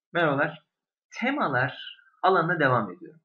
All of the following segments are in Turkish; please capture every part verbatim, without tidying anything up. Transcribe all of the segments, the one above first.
Merhabalar. Temalar alanına devam ediyorum.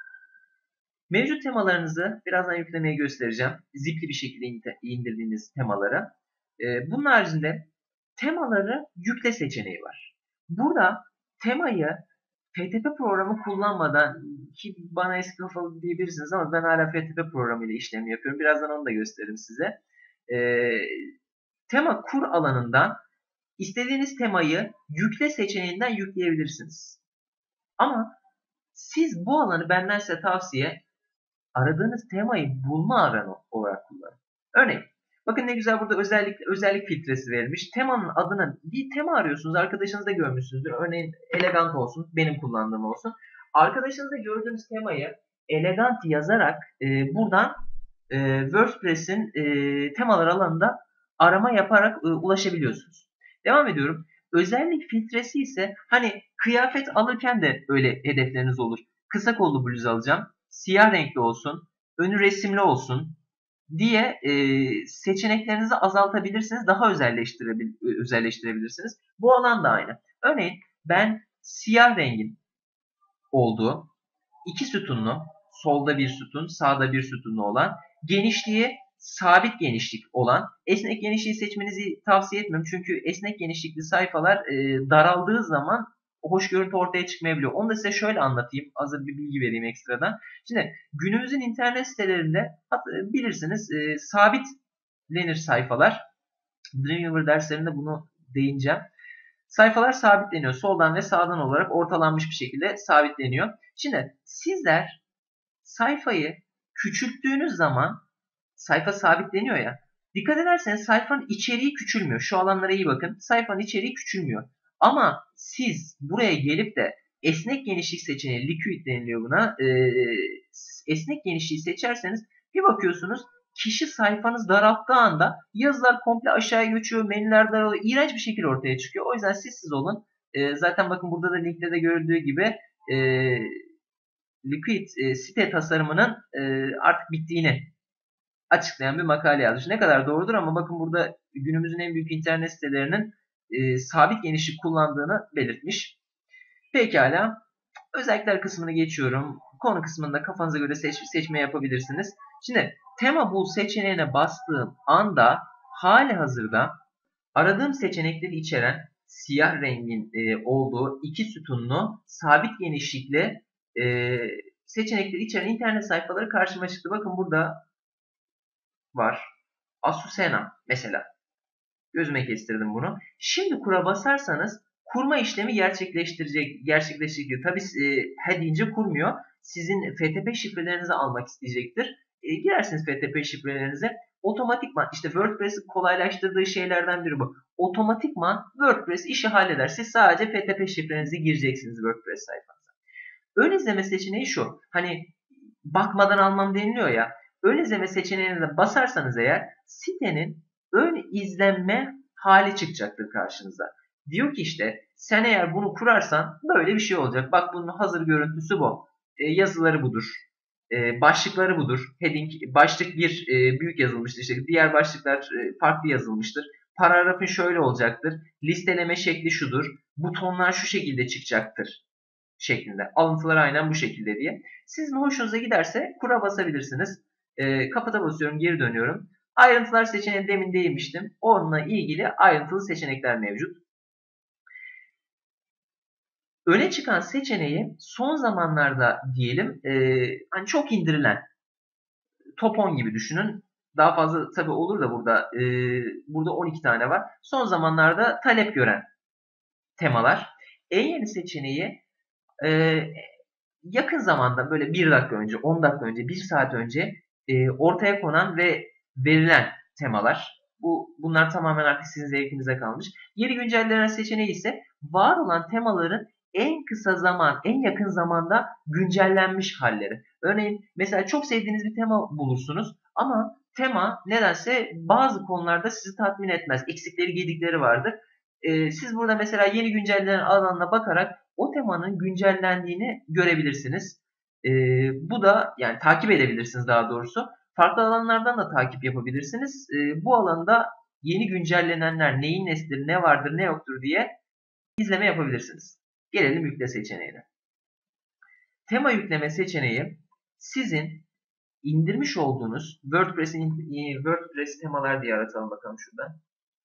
Mevcut temalarınızı birazdan yüklemeye göstereceğim. Zipli bir şekilde indirdiğiniz temalara. Ee, bunun haricinde temaları yükle seçeneği var. Burada temayı F T P programı kullanmadan, ki bana eski kafalı diyebilirsiniz ama ben hala F T P programıyla işlem yapıyorum. Birazdan onu da gösteririm size. Ee, tema kur alanından istediğiniz temayı yükle seçeneğinden yükleyebilirsiniz. Ama siz bu alanı benden size tavsiye aradığınız temayı bulma alanı olarak kullanın. Örneğin bakın ne güzel burada özellik özellik filtresi verilmiş. Temanın adını bir tema arıyorsunuz. Arkadaşınızda görmüşsünüzdür. Örneğin elegant olsun. Benim kullandığım olsun. Arkadaşınızda gördüğünüz temayı elegant yazarak e, buradan e, WordPress'in e, temalar alanında arama yaparak e, ulaşabiliyorsunuz. Devam ediyorum. Özellik filtresi ise hani kıyafet alırken de öyle hedefleriniz olur. Kısa kollu bluz alacağım. Siyah renkli olsun. Önü resimli olsun diye e, seçeneklerinizi azaltabilirsiniz. Daha özelleştirebil özelleştirebilirsiniz. Bu alan da aynı. Örneğin ben siyah rengin olduğu iki sütunlu, solda bir sütun, sağda bir sütunlu olan, genişliği sabit genişlik olan, esnek genişliği seçmenizi tavsiye etmiyorum. Çünkü esnek genişlikli sayfalar e, daraldığı zaman hoş görüntü ortaya çıkmayabiliyor. Onu da size şöyle anlatayım. Hazır bir bilgi vereyim ekstradan. Şimdi günümüzün internet sitelerinde bilirsiniz e, sabitlenir sayfalar. Dreamweaver derslerinde bunu değineceğim. Sayfalar sabitleniyor. Soldan ve sağdan olarak ortalanmış bir şekilde sabitleniyor. Şimdi sizler sayfayı küçülttüğünüz zaman sayfa sabitleniyor ya. Dikkat ederseniz sayfanın içeriği küçülmüyor. Şu alanlara iyi bakın. Sayfanın içeriği küçülmüyor. Ama siz buraya gelip de esnek genişlik seçeneği, liquid deniliyor buna. E, esnek genişliği seçerseniz bir bakıyorsunuz kişi sayfanız daralttığı anda yazılar komple aşağıya geçiyor, menüler daralıyor, iğrenç bir şekilde ortaya çıkıyor. O yüzden siz siz olun. E, zaten bakın burada da linkte de görüldüğü gibi e, Liquid e, site tasarımının e, artık bittiğini açıklayan bir makale yazmış. Ne kadar doğrudur ama bakın burada günümüzün en büyük internet sitelerinin e, sabit genişlik kullandığını belirtmiş. Pekala. Özellikler kısmını geçiyorum. Konu kısmında kafanıza göre seç, seçme yapabilirsiniz. Şimdi tema bul seçeneğine bastığım anda hali hazırda aradığım seçenekleri içeren siyah rengin e, olduğu iki sütunlu sabit genişlikli e, seçenekleri içeren internet sayfaları karşıma çıktı. Bakın burada var. Asusena mesela. Gözüme kestirdim bunu. Şimdi kura basarsanız kurma işlemi gerçekleştirecek, gerçekleştirecek. Tabii e, he deyince kurmuyor. Sizin F T P şifrelerinizi almak isteyecektir. E, girersiniz F T P şifrelerinize. Otomatikman işte WordPress'in kolaylaştırdığı şeylerden biri bu. Otomatikman WordPress işi halleder. Siz sadece F T P şifrenizi gireceksiniz WordPress sayfanıza. Ön izleme seçeneği şu. Hani bakmadan almam deniliyor ya. Ön izleme seçeneğine basarsanız eğer sitenin ön izlenme hali çıkacaktır karşınıza. Diyor ki işte sen eğer bunu kurarsan böyle bir şey olacak. Bak bunun hazır görüntüsü bu. E, yazıları budur. E, başlıkları budur. Heading başlık bir e, büyük yazılmıştır. İşte diğer başlıklar e, farklı yazılmıştır. Paragrafın şöyle olacaktır. Listeleme şekli şudur. Butonlar şu şekilde çıkacaktır şeklinde. Alıntılar aynen bu şekilde diye. Sizin hoşunuza giderse kura basabilirsiniz. E, kapata basıyorum, geri dönüyorum. Ayrıntılar seçeneğine demin değinmiştim. Onunla ilgili ayrıntılı seçenekler mevcut. Öne çıkan seçeneği son zamanlarda diyelim e, hani çok indirilen top on gibi düşünün. Daha fazla tabi olur da burada e, burada on iki tane var. Son zamanlarda talep gören temalar. En yeni seçeneği e, yakın zamanda böyle bir dakika önce, on dakika önce, bir saat önce e, ortaya konan ve verilen temalar. Bu bunlar tamamen artık sizin zevkinize kalmış. Yeni güncellenen seçeneği ise var olan temaların en kısa zaman, en yakın zamanda güncellenmiş halleri. Örneğin mesela çok sevdiğiniz bir tema bulursunuz ama tema nedense bazı konularda sizi tatmin etmez. Eksikleri, gedikleri vardır. Ee, siz burada mesela yeni güncellenen alanına bakarak o temanın güncellendiğini görebilirsiniz. Ee, bu da yani takip edebilirsiniz daha doğrusu. Farklı alanlardan da takip yapabilirsiniz. Ee, bu alanda yeni güncellenenler neyin nesidir, ne vardır, ne yoktur diye izleme yapabilirsiniz. Gelelim yükle seçeneğine. Tema yükleme seçeneği sizin indirmiş olduğunuz WordPress'in WordPress temalar diye aratalım bakalım şurada.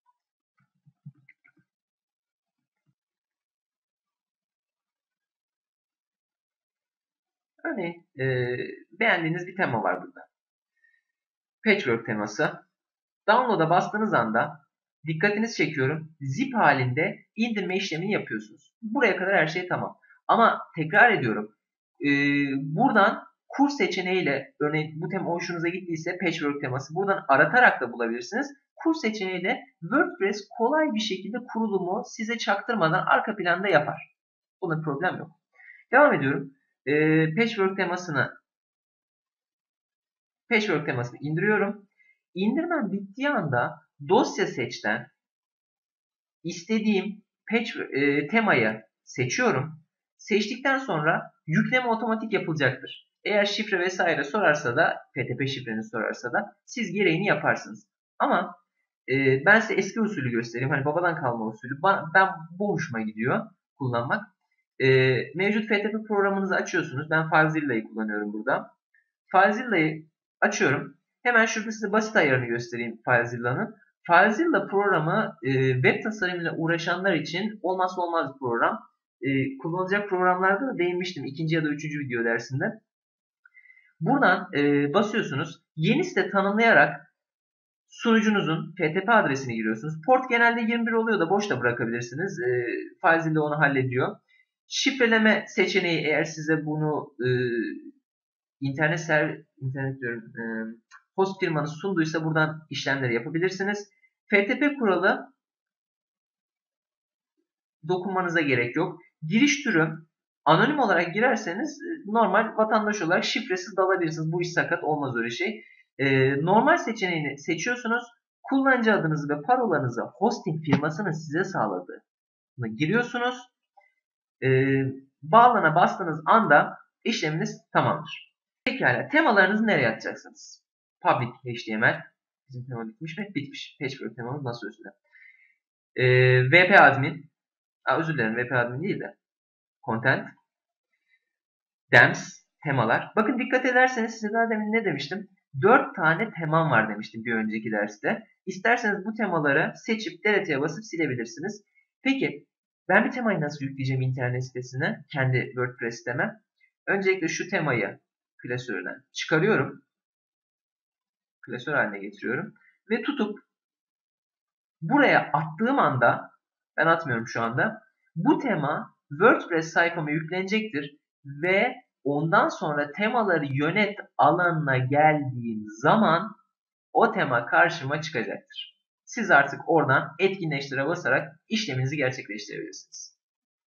Örneğin e, beğendiğiniz bir tema var burada. Patchwork teması. Download'a bastığınız anda dikkatinizi çekiyorum. Zip halinde indirme işlemini yapıyorsunuz. Buraya kadar her şey tamam. Ama tekrar ediyorum. E, buradan kur seçeneğiyle, örneğin bu tema hoşunuza gittiyse Patchwork teması buradan aratarak da bulabilirsiniz. Kur seçeneğiyle WordPress kolay bir şekilde kurulumu size çaktırmadan arka planda yapar. Bunda problem yok. Devam ediyorum. E, Patchwork temasını Patchwork temasını indiriyorum. İndirmem bittiği anda dosya seçten istediğim patch, e, temayı seçiyorum. Seçtikten sonra yükleme otomatik yapılacaktır. Eğer şifre vesaire sorarsa da, F T P şifreni sorarsa da siz gereğini yaparsınız. Ama e, ben size eski usulü göstereyim. Hani babadan kalma usulü. Ben, ben bu hoşuma gidiyor kullanmak. E, mevcut F T P programınızı açıyorsunuz. Ben FileZilla'yı kullanıyorum burada. FileZilla'yı açıyorum. Hemen şurada size basit ayarını göstereyim FileZilla'nın. FileZilla programı e, web tasarımıyla uğraşanlar için olmazsa olmaz bir program. E, kullanılacak programlarda da değinmiştim ikinci ya da üçüncü video dersinde. Buradan e, basıyorsunuz. Yeni site tanımlayarak sunucunuzun F T P adresini giriyorsunuz. Port genelde yirmi bir oluyor da boş da bırakabilirsiniz. E, FileZilla onu hallediyor. Şifreleme seçeneği eğer size bunu e, internet servis, internet diyorum, e, host firmanız sunduysa buradan işlemleri yapabilirsiniz. F T P kuralı dokunmanıza gerek yok. Giriş türü anonim olarak girerseniz normal vatandaş olarak şifresiz dalabilirsiniz. Bu iş sakat, olmaz öyle şey. E, normal seçeneğini seçiyorsunuz. Kullanıcı adınızı ve parolanızı hosting firmasının size sağladığını giriyorsunuz. E, bağlana bastığınız anda işleminiz tamamdır. Pekala, temalarınızı nereye atacaksınız? Public H T M L. Bizim tema bitmiş mi? Bitmiş. Patchwork temamız masa üstünde. Ee, V P admin. Aa, özür dilerim, V P admin değil de. Content. Themes. Temalar. Bakın dikkat ederseniz size daha demin ne demiştim? dört tane temam var demiştim bir önceki derste. İsterseniz bu temaları seçip delete'ye basıp silebilirsiniz. Peki ben bir temayı nasıl yükleyeceğim internet sitesine? Kendi WordPress siteme. Öncelikle şu temayı klasörden çıkarıyorum. Klasör haline getiriyorum. Ve tutup buraya attığım anda, ben atmıyorum şu anda, bu tema WordPress sayfama yüklenecektir. Ve ondan sonra temaları yönet alanına geldiğim zaman o tema karşıma çıkacaktır. Siz artık oradan etkinleştire basarak işleminizi gerçekleştirebilirsiniz.